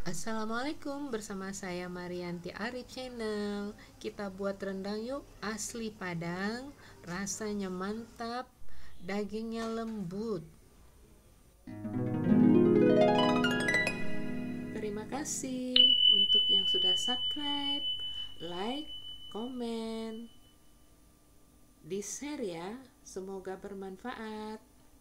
Assalamualaikum, bersama saya Marianti Arif Channel. Kita buat rendang yuk, asli Padang, rasanya mantap, dagingnya lembut. Terima kasih untuk yang sudah subscribe, like, komen, di share ya. Semoga bermanfaat.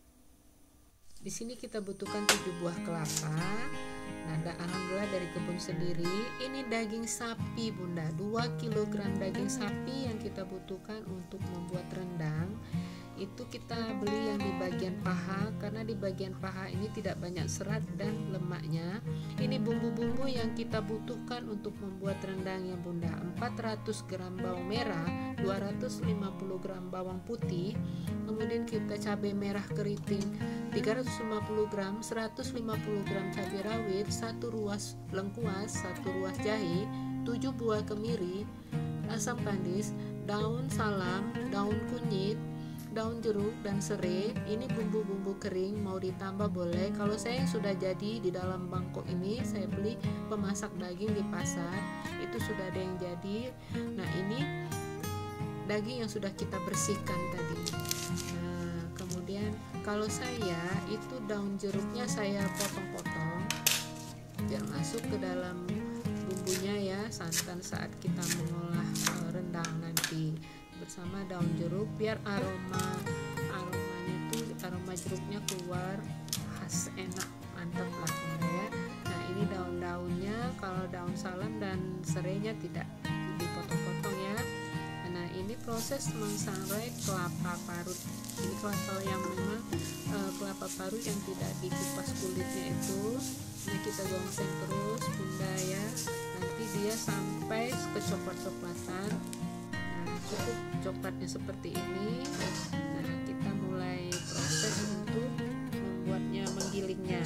Di sini kita butuhkan 7 buah kelapa. Nah, alhamdulillah dari kebun sendiri. Ini daging sapi bunda, 2 kg daging sapi yang kita butuhkan untuk membuat rendang. Itu kita beli yang di bagian paha, karena di bagian paha ini tidak banyak serat dan lemaknya. Ini bumbu-bumbu yang kita butuhkan untuk membuat rendangnya bunda. 400 gram bawang merah, 250 gram bawang putih, kemudian kita cabai merah keriting 350 gram, 150 gram cabai rawit, 1 ruas lengkuas, 1 ruas jahe, 7 buah kemiri, asam panis, daun salam, daun kunyit, daun jeruk dan serai. Ini bumbu-bumbu kering, mau ditambah boleh. Kalau saya yang sudah jadi di dalam mangkok ini, saya beli pemasak daging di pasar, itu sudah ada yang jadi. Nah, ini daging yang sudah kita bersihkan tadi. Nah, kemudian kalau saya itu daun jeruknya saya potong-potong biar masuk ke dalam bumbunya ya, santan saat kita mengolah rendang nanti bersama daun jeruk, biar aromanya itu aroma jeruknya keluar, khas enak mantap lah ya. Nah, ini daun-daunnya, kalau daun salam dan serainya tidak dipotong-potong ya. Nah, ini proses mengsangrai kelapa parut. Ini kelapa yang memang kelapa parut yang tidak dikupas kulitnya itu. Ini kita gongseng terus bunda ya, nanti dia sampai kecoklat-coklatan. Nah, cukup coklatnya seperti ini. Nah, kita mulai proses untuk membuatnya, menggilingnya.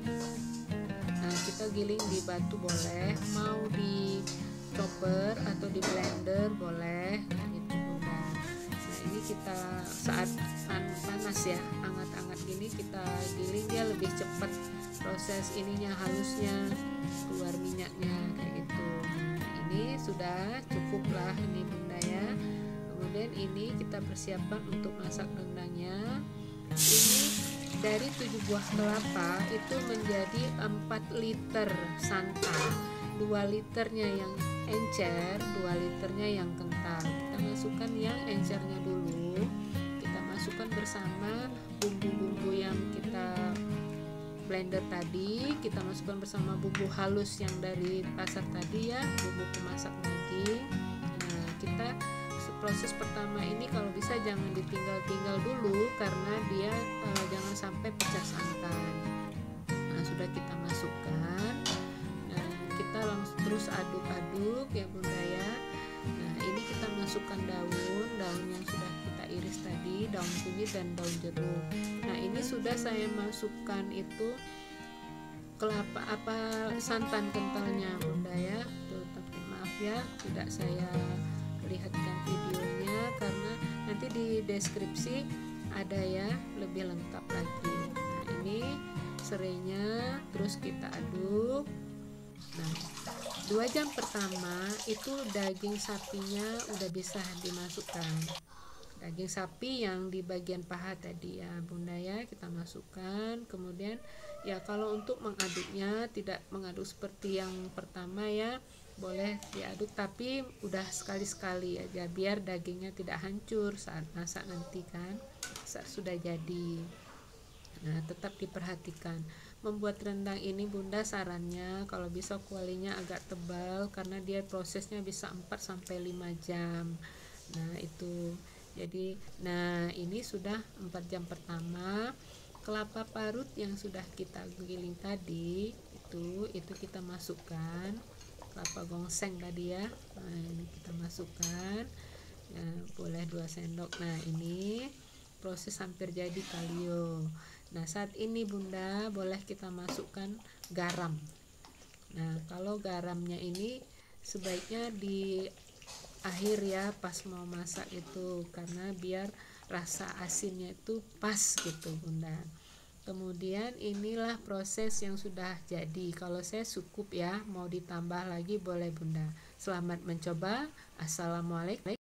Nah, kita giling di batu boleh, mau di chopper atau di blender boleh gitu bunda. Nah, ini kita saat panas ya, hangat-hangat gini kita giling, dia lebih cepat proses ininya, halusnya, keluar minyaknya kayak gitu. Nah, ini sudah cukup lah ini bunda ya. Kemudian ini kita persiapkan untuk masak rendangnya. Ini dari 7 buah kelapa itu menjadi 4 liter santan, 2 liternya yang encer, 2 liternya yang kental. Kita masukkan yang encernya dulu, kita masukkan bersama bumbu-bumbu yang kita blender tadi, kita masukkan bersama bumbu halus yang dari pasar tadi ya, bumbu pemasak daging. Nah, kita proses pertama ini kalau bisa jangan ditinggal-tinggal dulu, karena dia jangan sampai pecah santan. Nah, sudah kita masukkan, nah, kita langsung terus aduk-aduk ya bunda ya. Nah, ini kita masukkan daun yang sudah kita iris tadi, daun kunyit dan daun jeruk. Nah, ini sudah saya masukkan itu kelapa santan kentalnya bunda ya. Tuh, tapi maaf ya tidak saya lihatkan videonya, karena nanti di deskripsi ada ya lebih lengkap lagi. Nah, ini serainya terus kita aduk. Nah, 2 jam pertama itu daging sapinya udah bisa dimasukkan. Daging sapi yang di bagian paha tadi ya bunda ya, kita masukkan. Kemudian ya kalau untuk mengaduknya tidak mengaduk seperti yang pertama ya, boleh diaduk tapi udah sekali-sekali aja biar dagingnya tidak hancur saat masak nanti kan, saat sudah jadi. Nah, tetap diperhatikan membuat rendang ini bunda, sarannya kalau bisa kualinya agak tebal, karena dia prosesnya bisa 4-5 jam. Nah, itu jadi, nah ini sudah 4 jam pertama. Kelapa parut yang sudah kita giling tadi itu kita masukkan, kelapa gongseng tadi ya. Nah, ini kita masukkan ya, boleh 2 sendok. Nah, ini proses hampir jadi kalio. Nah, saat ini bunda boleh kita masukkan garam. Nah, kalau garamnya ini sebaiknya di akhir ya, pas mau masak itu, karena biar rasa asinnya itu pas gitu bunda. Kemudian inilah proses yang sudah jadi. Kalau saya cukup ya, mau ditambah lagi boleh Bunda. Selamat mencoba. Assalamualaikum.